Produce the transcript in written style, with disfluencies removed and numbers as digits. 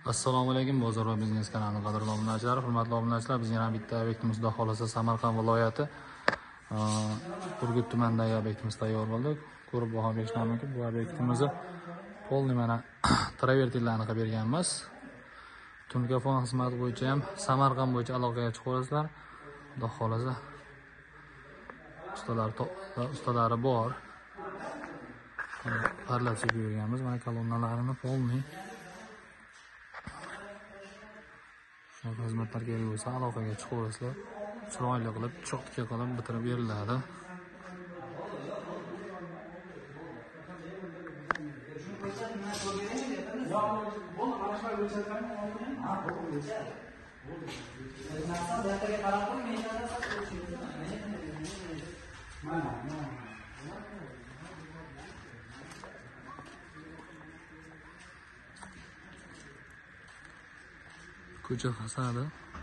Assalomu alaykum, bozor va biznes kanali qadrli obunachilar, hurmatli obunachilar. Biz yana bitta obyektimiz, Xudo xolasa, Samarqand viloyati Urgut tumanidagi obyektimiz tayyor bo'ldi. Ko'rib baho berishlar mumkin. Bu obyektimizni polni mana travertillarni qilib berganmiz. Tunkafon xizmati bo'yicha ham Samarqand bo'yicha aloqaga chiqib olasizlar. Xudo xolasa, ustalari bor. Parlab chekib berganmiz. Mana kolonnalarini polni xizmatlar kerak bo'lsa aloqaga chiqaverasizlar. Chiroyli qilib, cho'tka qilib bitirib beriladi. Ko'cha fasadi